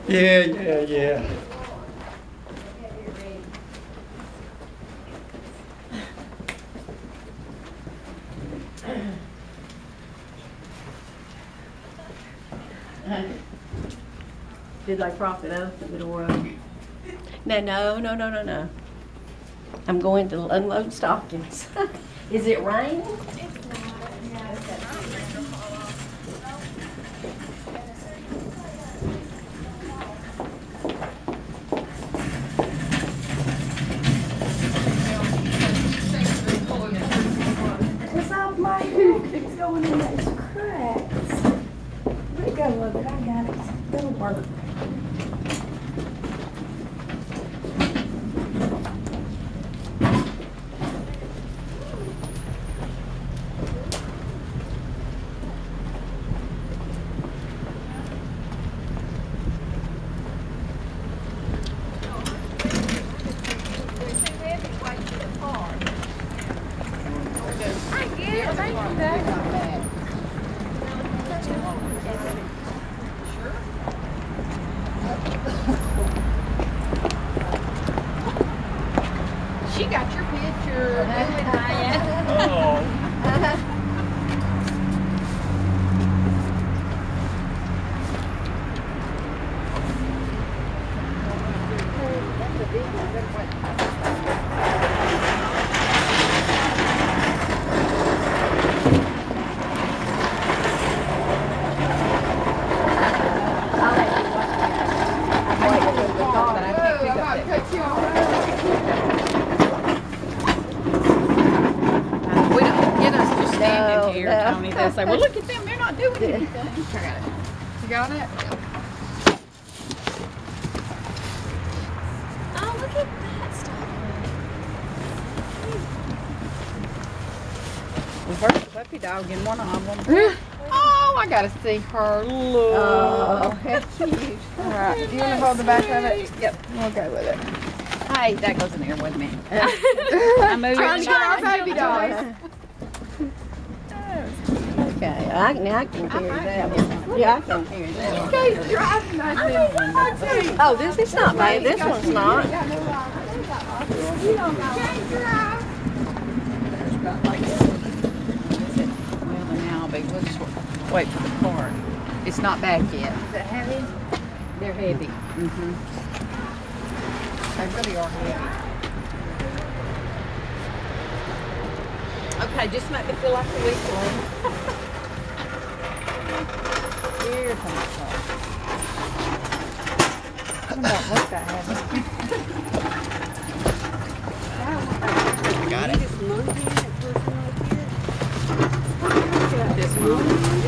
Yeah. Did they prop it up at the door? No. I'm going to unload stockings. Is it raining? My hook is going in those cracks. Let it go, love it. I got it. It'll work. She got your picture. Oh. Tony, they'll say, well, look at them, they're not doing anything. I got it. You got it? Oh, look at that stuff. Well, first the puppy dog in one of them. Oh, I gotta see her. Look. Oh, that's cute. All right, do you want to hold the back of it? Yep, we'll go with it. Hey, that goes in there with me. I'm moving our baby dog. Okay, I can carry that one. Yeah, I can carry that one. Okay, driving. Oh, this is not bad. This one's not. Well, now, but we'll just wait for the car. It's not back yet. Is it heavy? They're heavy. Mm-hmm. They really are heavy. Okay, just make me feel like a week one. Here comes the car. I don't know what that happened. Got it. This monkey, that person right here. This one.